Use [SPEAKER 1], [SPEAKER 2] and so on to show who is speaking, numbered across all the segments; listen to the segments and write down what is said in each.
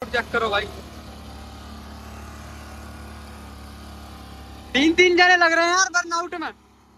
[SPEAKER 1] Check करो भाई, 3-3 जने लग रहे हैं यार बर्नआउट में।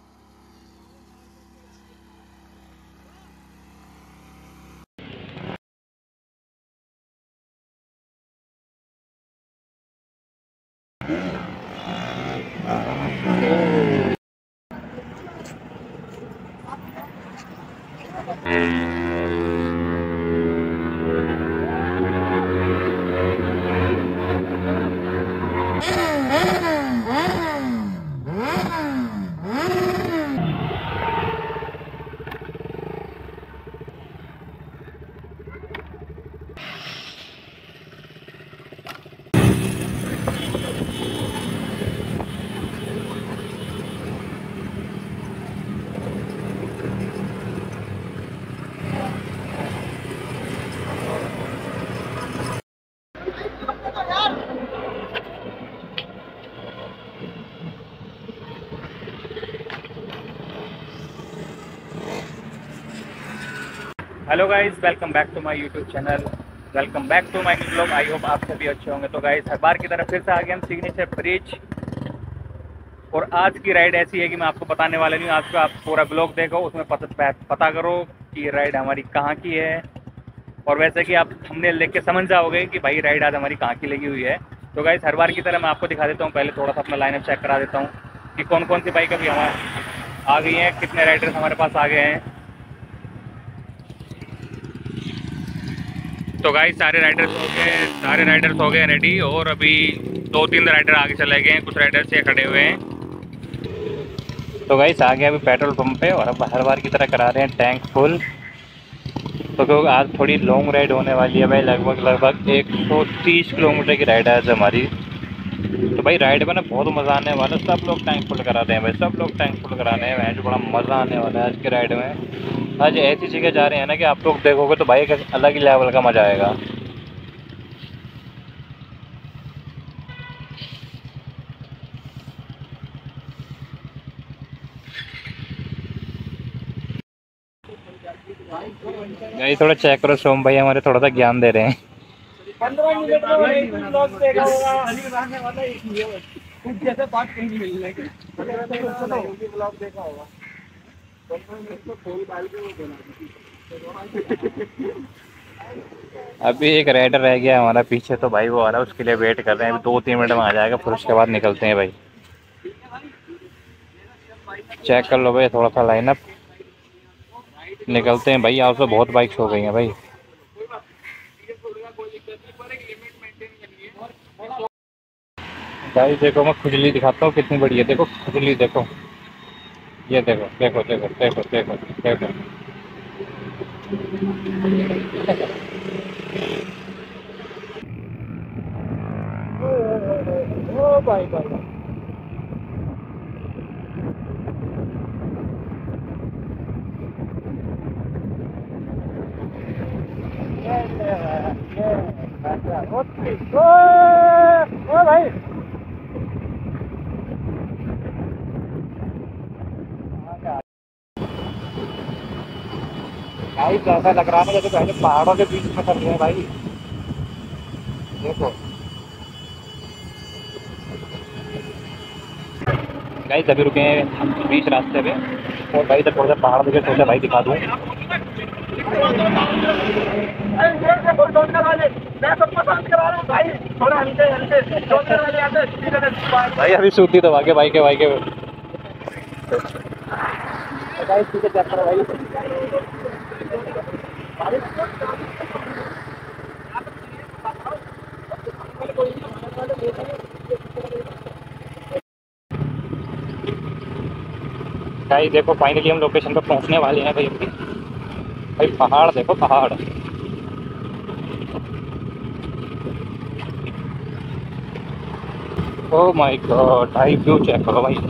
[SPEAKER 2] Hello guys, welcome back to my YouTube channel, welcome back to my new blog. I hope आप सभी अच्छे होंगे। तो गाइस, हर बार की तरह फिर से आ गए हम सिग्नेचर ब्रिज। और आज की राइड ऐसी है कि मैं आपको बताने वाला नहीं हूँ। आज का आप पूरा ब्लॉग देखो, उसमें पता करो कि ये राइड हमारी कहाँ की है। और वैसे कि आप थंबनेल देख के समझ जाओगे कि भाई राइड आज हमारी कहाँ की लगी हुई है। तो गाइस, हर बार की तरह मैं आपको दिखा देता हूँ। पहले थोड़ा सा अपना लाइनअप चेक करा देता हूँ कि कौन कौन सी बाइक अभी हमारे आ गई हैं, कितने राइडर्स हमारे पास आ गए हैं। तो गाइस, सारे राइडर्स हो गए रेडी। और अभी 2-3 राइडर आगे चले गए हैं, कुछ राइडर्स ये खड़े हुए हैं। तो गाइस, आ गए अभी पेट्रोल पंप पे और अब हर बार की तरह करा रहे हैं टैंक फुल। तो क्योंकि आज थोड़ी लॉन्ग राइड होने वाली है भाई, लगभग 130 किलोमीटर की राइड है आज हमारी। तो भाई राइड में ना बहुत मज़ा आने वाला है। सब लोग टैंक फुल करा रहे हैं भाई, सब लोग टैंक फुल करा रहे हैं। जो बड़ा मज़ा आने वाला है आज की राइड में। आज ऐसी जगह जा रहे हैं ना कि आप लोग देखोगे तो भाई एक अलग ही लेवल का मज़ा आएगा। भाई थोड़ा चेक करो, सोम भाई हमारे थोड़ा सा ज्ञान दे रहे हैं।
[SPEAKER 1] 15 मिनट में एक ब्लॉग देखा होगा, रहने वाला एक ही है, कुछ जैसे बात कहीं नहीं मिलने की ब्लॉग देखा होगा। 15 मिनट तो खोल डाल के वो बना
[SPEAKER 2] अभी एक राइडर रह गया हमारा पीछे, तो भाई वो आ रहा है, उसके लिए वेट कर रहे हैं। अभी 2-3 मिनट में आ जाएगा, फिर उसके बाद निकलते हैं भाई। चेक कर लो भाई थोड़ा सा लाइनअप, निकलते हैं भाई। आज तो बहुत बाइक्स हो गई हैं भाई। भाई देखो, मैं खुजली दिखाता हूँ कितनी बड़ी है। देखो खुजली, देखो ये देखो देखो देखो देखो देखो देखो।
[SPEAKER 1] ओ भाई भाई, ओ भाई भाई, ऐसा लग रहा है जैसे पहले पहाड़ों के बीच में चल रहे हैं भाई। देखो
[SPEAKER 2] गाइस, अभी रुके हैं बीच रास्ते पे। और भाई इधर थोड़ा सा पहाड़ मुझे सोचा भाई दिखा दूँ। भाई अभी सूती तो भागे भाई के भाई देखो, फाइनली हम लोकेशन पर पहुंचने वाले हैं भाई। अभी भाई पहाड़ देखो, पहाड़। ओह माय गॉड भाई, व्यू चेक करो भाई।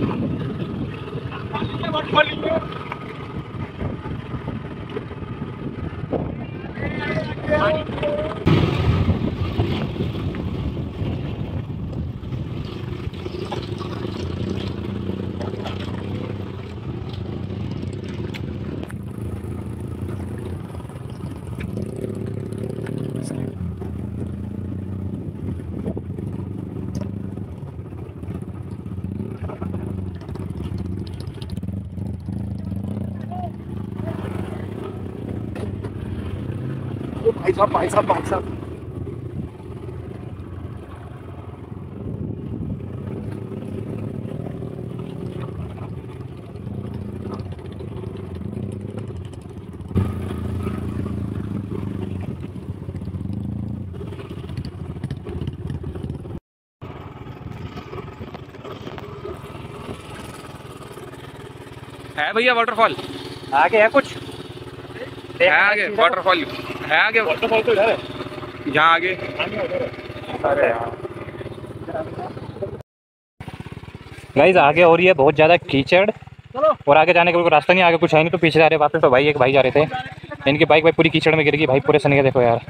[SPEAKER 1] साहब भाई साहब भाई साहब।
[SPEAKER 2] है भैया वाटरफॉल
[SPEAKER 3] आगे है कुछ
[SPEAKER 2] है आगे वाटरफॉल है आगे
[SPEAKER 1] वाटरफॉल तो इधर है।
[SPEAKER 2] यहाँ आगे
[SPEAKER 3] अरे गाइस आगे हो रही है बहुत ज़्यादा कीचड़
[SPEAKER 1] चलो
[SPEAKER 3] और आगे जाने का कोई रास्ता नहीं, आगे कुछ है नहीं तो पीछे जा रहे वापस। तो भाई एक भाई जा रहे थे, इनकी बाइक भाई पूरी कीचड़ में गिर गई भाई, पूरे सने के देखो यार।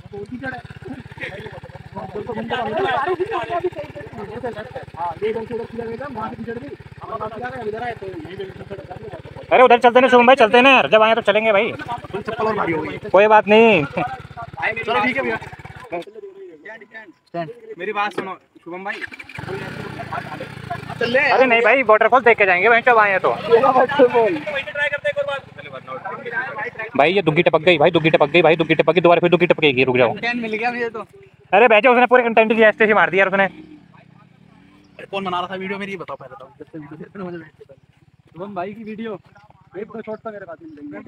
[SPEAKER 3] अरे उधर चलते ना शुभम भाई, चलते ना यार, जब आए तो चलेंगे भाई,
[SPEAKER 1] चप्पल और भारी हो गई।
[SPEAKER 3] कोई बात नहीं।
[SPEAKER 1] चलो ठीक है भैया।
[SPEAKER 2] मेरी बात सुनो शुभम भाई
[SPEAKER 1] चल ले।
[SPEAKER 3] अरे नहीं भाई वाटरफॉल देख के जाएंगे भाई जब आए तो।
[SPEAKER 1] ट्राई करते हैं एक और बार।
[SPEAKER 3] भाई ये दुग्गी टपक गई भाई, दुग्गी टपक गई भाई, दुग्गी टपक गई, दोबारा फिर दुग्गी टपकेगी, रुक जाओ।
[SPEAKER 2] कंटेंट मिल गया मुझे तो।
[SPEAKER 3] अरे बैठे उसने पूरे कंटेंट की ऐसे ही मार दिया यार उसने।
[SPEAKER 1] कौन बना रहा था वीडियो मेरी, बताओ पहले तो। किससे वीडियो देखते हो मुझे? शुभम भाई की वीडियो। एक दो शॉट तो मेरे पास मिल जाएंगे।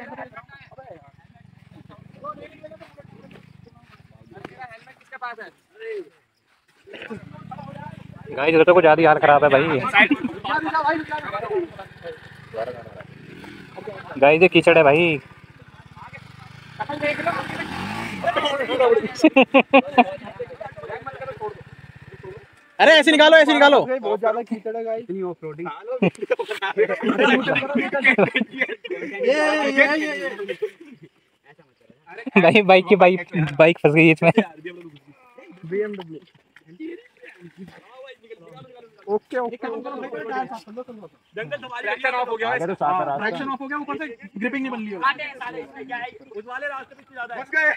[SPEAKER 1] हेलमेट किसके पास है?
[SPEAKER 3] गाइस इधर तो कुछ ज्यादा ही हाल खराब है भाई। गाइस ये कीचड़ है भाई।
[SPEAKER 1] अरे ऐसे निकालो, ऐसे निकालो। बहुत ज्यादा कीचड़ है गाइस। इतनी ऑफ रोडिंग।
[SPEAKER 3] भाई बाइक फंस गई इसमें।
[SPEAKER 1] BMW। Okay okay. जंगल सवारी ट्रैक्शन ऑफ हो गया है। ट्रैक्शन ऑफ हो गया, ऊपर से ग्रिपिंग नहीं बन रही है। उस वाले रास्ते पे ज्यादा है। फंस गए।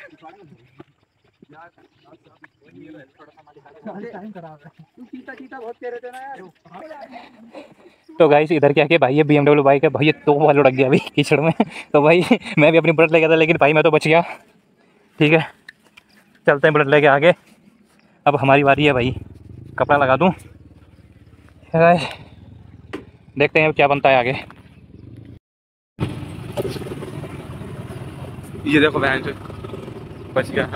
[SPEAKER 1] टाइम खराब है। तू चीता बहुत कह रहे थे ना यार।
[SPEAKER 3] तो गाइस इधर क्या किया भाई, ये BMW बाइक है भाई, ये तो वाल उड़क गया अभी कीचड़ में। तो भाई मैं भी अपनी बुलेट ले गया था, लेकिन भाई मैं तो बच गया। ठीक है चलते हैं बुलेट लेके आगे। अब हमारी बारी है भाई, कपड़ा लगा दूं। गाइस देखते हैं अब क्या बनता है आगे।
[SPEAKER 2] ये देखो बहन से बच गया।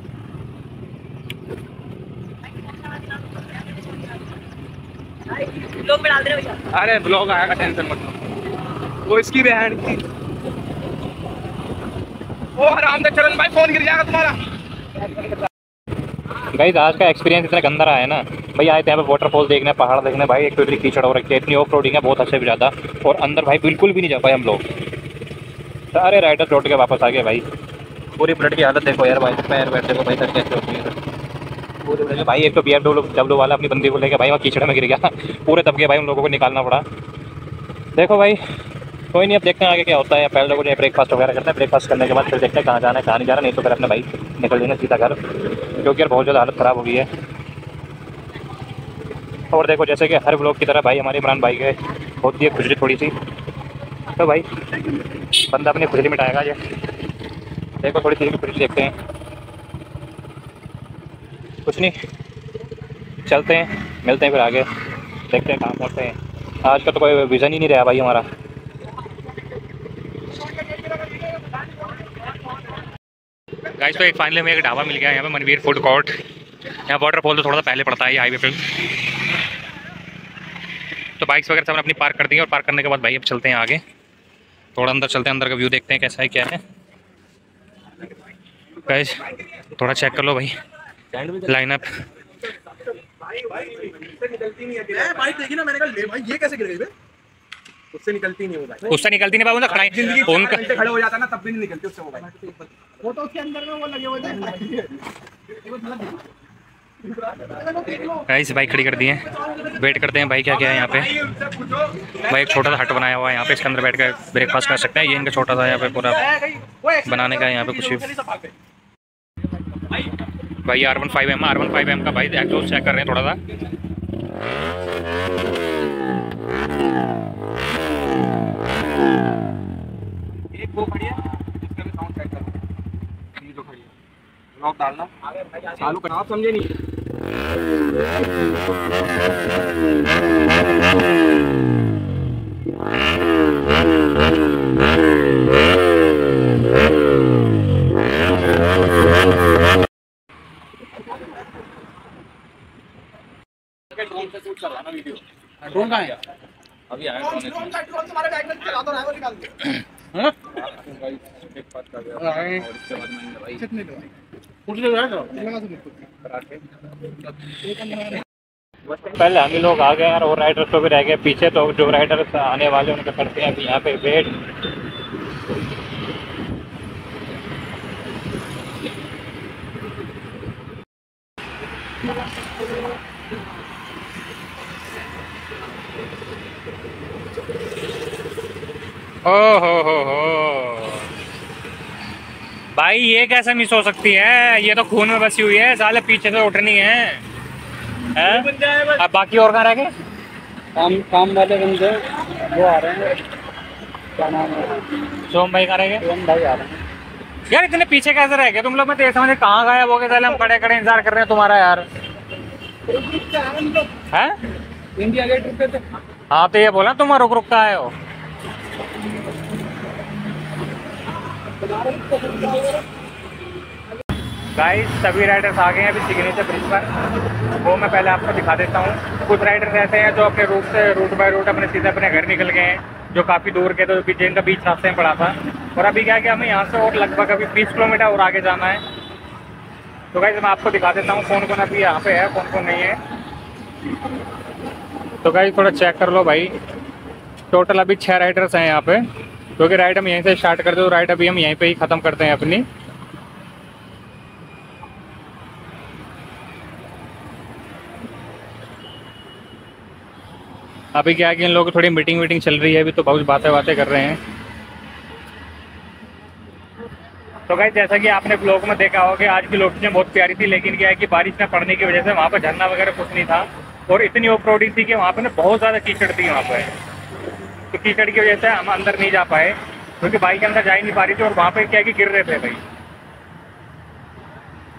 [SPEAKER 4] ब्लॉग में डाल दे रहे भैया।
[SPEAKER 2] अरे ब्लॉग आएगा टेंशन मत लो। वो इसकी बहन की ओ आराम से चरण भाई, फोन गिर जाएगा तुम्हारा।
[SPEAKER 3] गाइस आज का एक्सपीरियंस इतना गंदा रहा है ना भाई। आए थे यहाँ पे वाटरफॉल देखने, पहाड़ देखने भाई, एक तो इतनी कीचड़ हो रखी है, इतनी ऑफ रोडिंग है बहुत अच्छे भी ज़्यादा, और अंदर भाई बिल्कुल भी नहीं जा पाए हम लोग। सारे राइडर लौट के वापस आ गए भाई। पूरी बुलेट की हालत देखो यार भाई, पैर बैठ देखो भाई, कैसे होती है पूरे भाई। एक तो BMW वाला अपनी बंदी को लेकर भाई वहाँ कीचड़ में गिर गया पूरे दबके भाई, उन लोगों को निकालना पड़ा। देखो भाई कोई नहीं, अब देखते हैं आगे क्या होता है। पहले लोगों ने ब्रेकफास्ट वगैरह करते हैं, ब्रेकफास्ट करने के बाद फिर देखते हैं कहाँ जाना है कहाँ नहीं जाना, नहीं तो फिर अपने भाई निकल देंगे सीधा घर, क्योंकि यार बहुत ज़्यादा हालत ख़राब हो गई है। और देखो जैसे कि हर ब्लॉग की तरह भाई हमारे इमरान भाई के होती है खुजली थोड़ी सी, तो भाई बंदा अपनी खुजली मिटाएगा। ये देखो थोड़ी सी खुजली देखते हैं, कुछ नहीं, चलते हैं मिलते हैं फिर आगे, देखते हैं कहाँ पहुँचते हैं। आज का तो कोई विज़न ही नहीं रहा भाई हमारा।
[SPEAKER 2] गाइस तो एक फाइनली में एक ढाबा मिल गया यहाँ पे, मनवीर फूड कोर्ट। यहाँ वाटरफॉल तो थोड़ा सा पहले पड़ता है हाईवे पे। तो बाइक्स वगैरह सब अपनी पार्क कर दी और पार्क करने के बाद भाई अब चलते हैं आगे, थोड़ा अंदर चलते हैं, अंदर का व्यू देखते हैं कैसा है क्या है। गाइस थोड़ा चेक कर लो भाई लाइनअप।
[SPEAKER 1] बाइक देखी ना, मैंने कहा ले भाई ये कैसे गिर गई बे? उससे निकलती नहीं वो बाइक।
[SPEAKER 2] उससे निकलती नहीं भाई, उनका खड़ा
[SPEAKER 1] जिंदगी
[SPEAKER 2] उनका
[SPEAKER 1] घंटे खड़े हो जाता ना तब भी नहीं निकलती उससे वो बाइक। वो तो उसके अंदर में वो लगे हुए थे।
[SPEAKER 2] गाइस बाइक खड़ी कर दी है, वेट करते हैं भाई क्या क्या है यहाँ पे। भाई एक छोटा सा हट बनाया हुआ है यहाँ पे, इसके अंदर बैठ कर ब्रेकफास्ट कर सकते हैं। ये इनका छोटा सा यहाँ पे पूरा बनाने का यहाँ पे कुछ भाई। R15M का भाई एग्जॉस्ट चेक कर रहे हैं थोड़ा सा। एक वो खड़ी है, इसका भी साउंड चेक कर, ये जो खड़ी है
[SPEAKER 1] लॉक डालना चालू करना, आप समझे नहीं। ड्रोन से शूट करवाना वीडियो। ड्रोन कहाँ है?
[SPEAKER 2] अभी आया ड्रोन
[SPEAKER 1] ड्रोन तुम्हारे बैग में चला दो ना, वो निकाल दो।
[SPEAKER 2] हाँ?
[SPEAKER 1] एक बात कर रहा हूं और इसके बाद मैंने भाई कितने दो कुछ ले जाएगा लगा दो।
[SPEAKER 3] पहले हम ही लोग आ गए और राइडर्स तो भी रह गए पीछे, तो जो राइडर्स आने वाले उनके करते हैं अभी यहाँ पे वेट।
[SPEAKER 2] ओ हो भाई, ये कैसे मिस हो सकती है? ये तो खून में बसी हुई है साले, पीछे से उठनी है, हैं? अब बाकी और कहाँ रह गए?
[SPEAKER 1] काम वाले बंदे वो आ रहे हैं, क्या नाम है,
[SPEAKER 2] सोम भाई कहाँ रह गए?
[SPEAKER 1] शिवम भाई आ रहे हैं।
[SPEAKER 2] यार इतने पीछे कैसे रह गए तुम लोग? मैं तो समझे कहाँ गायब हो गए साले, हम खड़े खड़े इंतजार कर रहे हैं तुम्हारा यार। हैं?
[SPEAKER 1] इंडिया गेट रुके थे।
[SPEAKER 2] हाँ तो ये बोला तुम रुक रुक का आए हो। गाइस सभी राइडर्स आ गए हैं अभी सिग्नेचर ब्रिज पर, वो मैं पहले आपको दिखा देता हूँ। कुछ राइडर्स ऐसे हैं जो अपने रूट बाय रूट अपने सीधे अपने घर निकल गए हैं, जो काफ़ी दूर के, तो जिनका बीच रास्ते में पड़ा था। और अभी क्या कि हमें यहाँ से और लगभग अभी 20 किलोमीटर और आगे जाना है। तो गाइस मैं आपको दिखा देता हूँ कौन कौन अभी यहाँ पे है, कौन कौन नहीं है। तो गाइस थोड़ा चेक कर लो भाई, टोटल अभी 6 राइडर्स हैं यहाँ पे, क्योंकि राइड हम यहीं से स्टार्ट करते हैं, तो राइड अभी हम यहीं पे ही ख़त्म करते हैं अपनी। अभी क्या है कि इन लोगों की थोड़ी मीटिंग चल रही है अभी, तो बहुत बातें कर रहे हैं। तो गाइस जैसा कि आपने ब्लॉग में देखा होगा कि आज की लोकेशन बहुत प्यारी थी, लेकिन क्या है कि बारिश में पड़ने की वजह से वहाँ पर झरना वगैरह कुछ नहीं था, और इतनी ऑफ रोडिंग थी कि वहाँ पे ना बहुत ज़्यादा कीचड़ थी वहाँ पर। तो कीचड़ की वजह से हम अंदर नहीं जा पाए, क्योंकि बाइक के अंदर जा ही नहीं पा रही थी, और वहाँ पे क्या है कि गिर रहे थे भाई।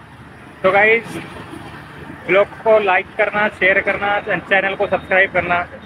[SPEAKER 2] तो गाइस ब्लॉग को लाइक करना, शेयर करना, चैनल को सब्सक्राइब करना।